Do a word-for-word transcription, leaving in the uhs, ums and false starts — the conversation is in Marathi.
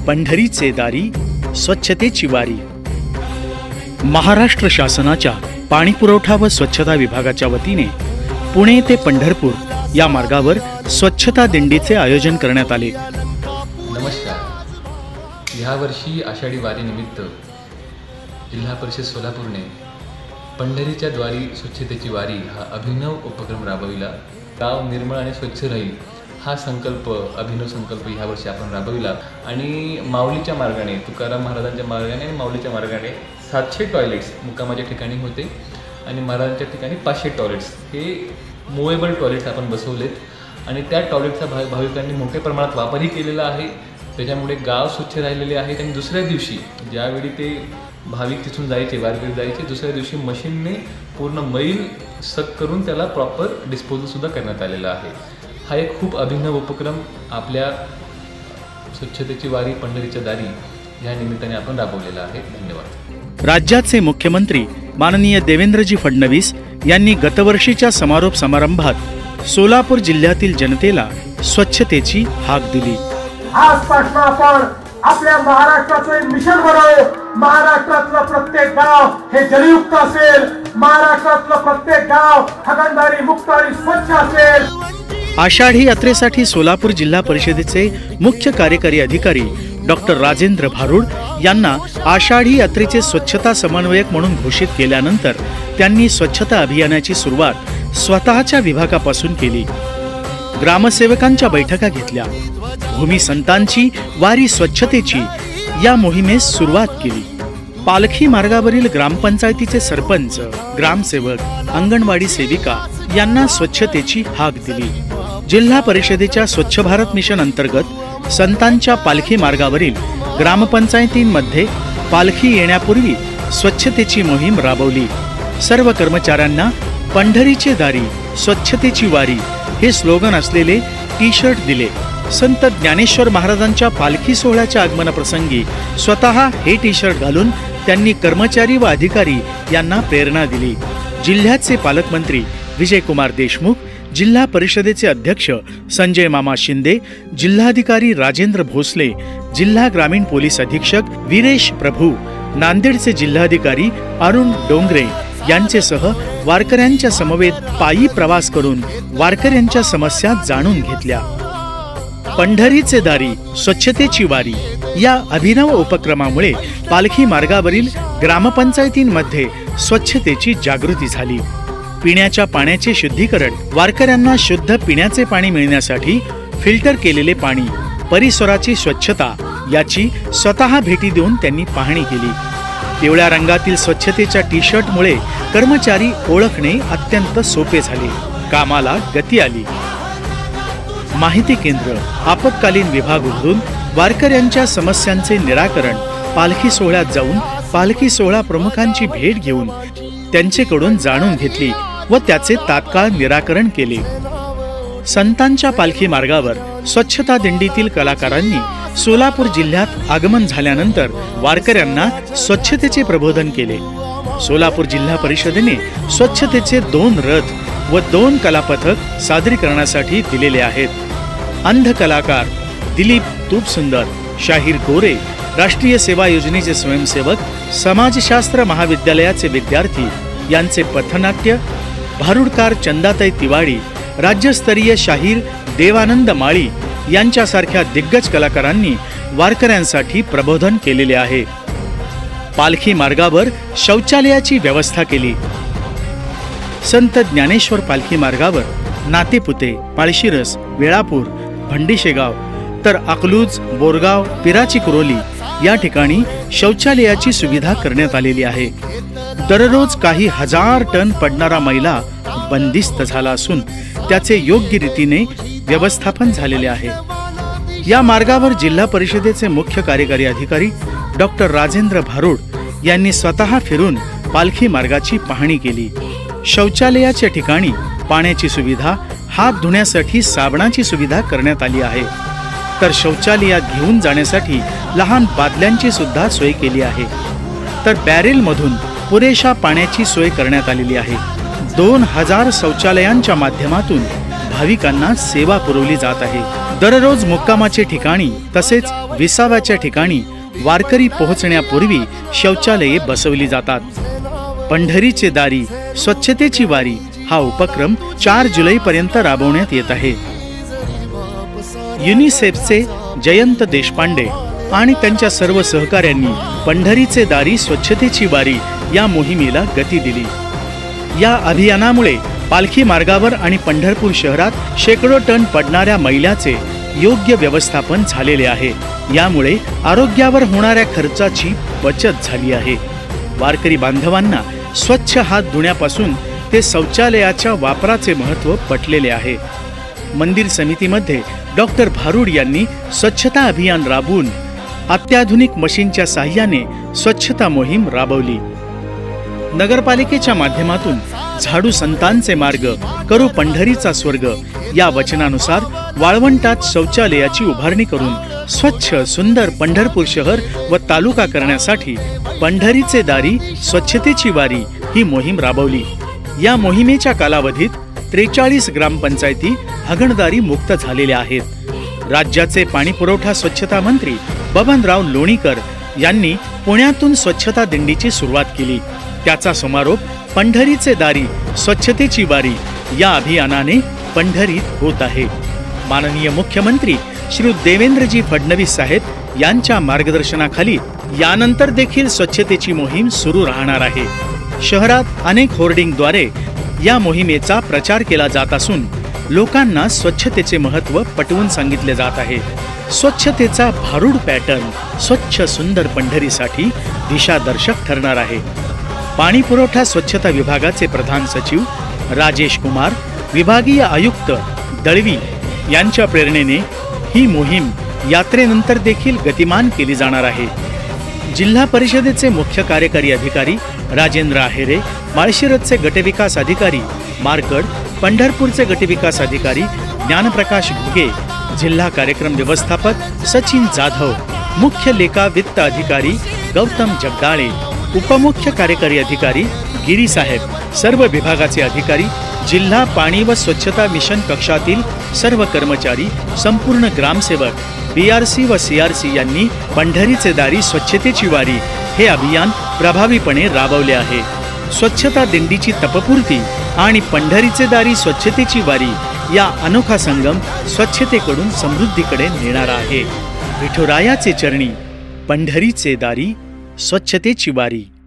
पंढरीचे दारी स्वच्छतेची वारी। महाराष्ट्र शासनाच्या पाणी पुरवठा व स्वच्छता विभागाच्या वतीने पुणे ते पंढरपूर या मार्गावर स्वच्छता दिंडीचे आयोजन करण्यात आले। नमस्कार। या वर्षी आषाढी वारी निमित्त जिल्हा परिषद सोलापूरने पंढरीच्या द्वारी स्वच्छतेची वारी हा अभिनव उपक्रम राबविला। गाव निर्मळ आणि स्वच्छ राहील हा संकल्प, अभिनव संकल्प ह्या वर्षी आपण राबविला आणि माऊलीच्या मार्गाने, तुकाराम महाराजांच्या मार्गाने आणि माऊलीच्या मार्गाने सातशे टॉयलेट्स मुक्कामाच्या ठिकाणी होते आणि महाराजांच्या ठिकाणी पाचशे टॉयलेट्स हे मुवेबल टॉयलेट्स आपण बसवलेत आणि त्या टॉयलेटचा भा भाविकांनी मोठ्या प्रमाणात वापरही केलेला आहे। त्याच्यामुळे गाव स्वच्छ राहिलेले आहेत आणि दुसऱ्या दिवशी ज्यावेळी ते भाविक तिथून जायचे, वारकरी जायचे, दुसऱ्या दिवशी मशीनने पूर्ण मैल सक करून त्याला प्रॉपर डिस्पोजलसुद्धा करण्यात आलेला आहे। हा एक खूप अभिनव उपक्रम आपल्या स्वच्छतेची वारी पंढरीच्या दारी या निमित्ताने आपण राबवलेला आहे। धन्यवाद। राज्याचे मुख्यमंत्री माननीय देवेंद्रजी फडणवीस यांनी गतवर्षीच्या समारोप समारंभात सोलापूर जिल्ह्यातील जनतेला स्वच्छतेची हाक दिली। आजपासून आपण आपल्या महाराष्ट्राचे मिशन बनवू। महाराष्ट्रातलं प्रत्येक गाव हे जलयुक्त असेल, महाराष्ट्रातलं प्रत्येक गाव हागणदारी मुक्त आणि स्वच्छ असेल। आषाढी यात्रेसाठी सोलापूर जिल्हा परिषदेचे मुख्य कार्यकारी अधिकारी डॉक्टर राजेंद्र भारुड यांना आषाढी यात्रेचे स्वच्छता समन्वयक म्हणून घोषित केल्यानंतर त्यांनी स्वच्छता अभियानाची सुरुवात स्वतःच्या विभागापासून केली। ग्रामसेवकांच्या बैठका घेतल्या, भूमी संतांची वारी स्वच्छतेची या मोहिमेस सुरुवात केली। पालखी मार्गावरील ग्रामपंचायतीचे सरपंच, ग्रामसेवक, अंगणवाडी सेविका यांना स्वच्छतेची हाक दिली। जिल्हा परिषदेच्या स्वच्छ भारत मिशन अंतर्गत संतांच्या पालखी मार्गावरील ग्रामपंचायतींमध्ये पालखी येण्यापूर्वी स्वच्छतेची मोहीम राबवली। सर्व कर्मचाऱ्यांना पंढरीचे दारी स्वच्छतेची वारी हे स्लोगन असलेले टी शर्ट दिले। संत ज्ञानेश्वर महाराजांच्या पालखी सोहळ्याच्या आगमनाप्रसंगी स्वतः हे टी शर्ट घालून त्यांनी कर्मचारी व अधिकारी यांना प्रेरणा दिली। जिल्ह्याचे पालकमंत्री विजयकुमार देशमुख, जिल्हा परिषदेचे अध्यक्ष संजय मामा शिंदे, जिल्हाधिकारी राजेंद्र भोसले, जिल्हा ग्रामीण पोलीस अधीक्षक वीरेश प्रभू, नांदेडचे जिल्हाधिकारी अरुण डोंगरे यांचेसह वारकऱ्यांच्या समवेत पायी प्रवास करून वारकऱ्यांच्या समस्या जाणून घेतल्या। पंढरीचे दारी स्वच्छतेची वारी या अभिनव उपक्रमामुळे पालखी मार्गावरील ग्रामपंचायतींमध्ये स्वच्छतेची जागृती झाली। पिण्याच्या पाण्याचे शुद्धीकरण, वारकऱ्यांना शुद्ध पिण्याचे पाणी मिळण्यासाठी फिल्टर केलेले पाणी, परिसराची स्वच्छता याची स्वतः भेटी देऊन त्यांनी पाहणी केली। पिवळ्या रंगातील स्वच्छतेच्या टी शर्टमुळे कर्मचारी ओळखणे अत्यंत सोपे झाले, कामाला गती आली। माहिती केंद्र, आपत्कालीन विभाग उघडून वारकऱ्यांच्या समस्यांचे निराकरण, पालखी सोहळ्यात जाऊन पालखी सोहळा प्रमुखांची भेट घेऊन त्यांच्याकडून जाणून घेतली व त्याचे तात्काळ निराकरण केले। संतांच्या पालखी मार्गावर स्वच्छता दिंडीतील कलाकारांनी सोलापूर जिल्ह्यात आगमन झाल्यानंतर वारकऱ्यांना स्वच्छतेचे प्रबोधन केले। सोलापूर जिल्हा परिषदेने स्वच्छतेचे दोन रथ व दोन कलापथक सादरीकरणासाठी दिलेले आहेत। अंध कलाकार दिलीप तुपसुंदर, शाहीर गोरे, राष्ट्रीय सेवा योजनेचे स्वयंसेवक, समाजशास्त्र महाविद्यालयाचे विद्यार्थी यांचे पथनाट्य, भारुडकार चंदाताई तिवाडी, राज्यस्तरीय शाहीर देवानंद माळी यांच्यासारख्या दिग्गज कलाकारांनी वारकऱ्यांसाठी प्रबोधन केलेले आहे। पालखी मार्गावर शौचालयाची व्यवस्था केली। संत ज्ञानेश्वर पालखी मार्गावर नातेपुते, माळशिरस, वेळापूर, भंडीशेगाव तर अकलूज, बोरगाव, पिराची कुरोली या ठिकाणी शौचालयाची सुविधा करण्यात आलेली आहे। दररोज काही हजार टन पडणारा मैला बंदिस्त झाला असून त्याचे योग्य रीतीने व्यवस्थापन झालेले आहे। या मार्गावर जिल्हा परिषदेचे मुख्य कार्यकारी अधिकारी डॉक्टर राजेंद्र भारुड यांनी स्वतः फिरून पालखी मार्गाची पाहणी केली। शौचालयाच्या ठिकाणी पाण्याची सुविधा, हात धुण्यासाठी साबणाची सुविधा करण्यात आली आहे, तर शौचालयात घेऊन जाण्यासाठी लहान बादल्यांची सुद्धा सोय केली आहे। तर बॅरेलमधून पुरेशा पाण्याची सोय करण्यात आलेली आहे। दोन हजार शौचालयांच्या माध्यमातून भाविकांना सेवा पुरवली जात आहे। दररोज मुक्कामाचे ठिकाणी तसेच विसाव्याच्या ठिकाणी वारकरी पोहोचण्यापूर्वी शौचालये बसवली जातात. पंढरीचे दारी स्वच्छतेची वारी हा उपक्रम चार जुलै पर्यंत राबवण्यात येत आहे. युनिसेफचे जयंत देशपांडे आणि त्यांच्या सर्व सहकाऱ्यांनी पंढरीचे दारी स्वच्छतेची वारी या मोहिमेला गती दिली. या अभियानामुळे पालखी मार्गावर आणि पंढरपूर शहरात शेकडो टन पडणाऱ्या मैल्याचे योग्य व्यवस्थापन झालेले आहे. यामुळे आरोग्यावर होणाऱ्या खर्चाची बचत झाली आहे. वारकरी बांधवांना स्वच्छ हात धुण्यापासून ते शौचालयाच्या वापराचे महत्त्व पटलेले आहे. मंदिर समितीमध्ये डॉक्टर भारूड यांनी स्वच्छता अभियान राबवून अत्याधुनिक मशीनच्या साहाय्याने स्वच्छता मोहीम राबवली. नगरपालिकेच्या माध्यमातून झाडू संतांचे मार्ग करू पंढरीचा स्वर्ग या वचनानुसार वाळवंटात शौचालयाची उभारणी करून स्वच्छ सुंदर पंढरपूर शहर व तालुका करण्यासाठी पंढरीचे दारी स्वच्छतेची वारी ही मोहीम राबवली. या मोहिमेच्या कालावधीत त्रेचाळीस ग्रामपंचायती हागणदारी मुक्त झालेल्या आहेत. राज्याचे पाणीपुरवठा स्वच्छता मंत्री बबनराव लोणीकर यांनी पुण्यातून स्वच्छता दिंडीची सुरुवात केली. त्याचा समारोप पंढरीचे दारी स्वच्छतेची वारी या अभियानाने पंढरीत होत आहे. माननीय मुख्यमंत्री श्री देवेंद्रजी फडणवीस साहेब यांच्या मार्गदर्शनाखाली यानंतर देखील स्वच्छतेची मोहीम सुरू राहणार आहे. शहरात अनेक होर्डिंगद्वारे या मोहिमेचा प्रचार केला जात असून लोकांना स्वच्छतेचे महत्त्व पटवून सांगितले जात आहे. स्वच्छतेचा भारूड पॅटर्न स्वच्छ सुंदर पंढरीसाठी दिशादर्शक ठरणार आहे. पाणी पुरवठा स्वच्छता विभागाचे प्रधान सचिव राजेश कुमार, विभागीय आयुक्त दळवी यांच्या प्रेरणेने ही मोहीम यात्रेनंतर देखील गतिमान केली जाणार आहे. जिल्हा परिषदेचे मुख्य कार्यकारी अधिकारी राजेंद्र आहेरे, माळशिरसचे गटविकास अधिकारी मारकड, पंढरपूरचे गटविकास अधिकारी ज्ञानप्रकाश घुगे, जिल्हा कार्यक्रम व्यवस्थापक सचिन जाधव, मुख्य लेखा वित्त अधिकारी गौतम जगदाळे, उपमुख्य कार्यकारी अधिकारी गिरीसाहेब, सर्व विभागाचे अधिकारी, जिल्हा पाणी व स्वच्छता मिशन कक्षातील सर्व कर्मचारी, संपूर्ण ग्रामसेवक, बीआरसी व सीआरसी यांनी पंढरीचे दारी स्वच्छतेची वारी हे अभियान प्रभावीपणे राबवले आहे. स्वच्छता दिंडीची तपपूर्ती आणि पंढरीचे दारी स्वच्छतेची वारी या अनोखा संगम स्वच्छतेकडून समृद्धीकडे नेणारा आहे. विठुरायाचे चरणी पंढरीचे दारी स्वच्छतेची वारी.